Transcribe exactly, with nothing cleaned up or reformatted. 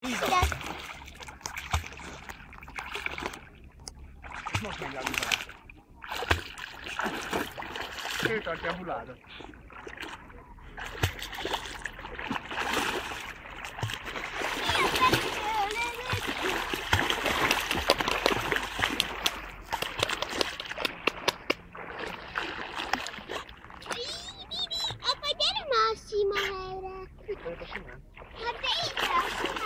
És most mondja a Lizát. Ő tartja a buládat. Apa, gyere már a sima helyre! Itt vagyok a simán. Hát de itt!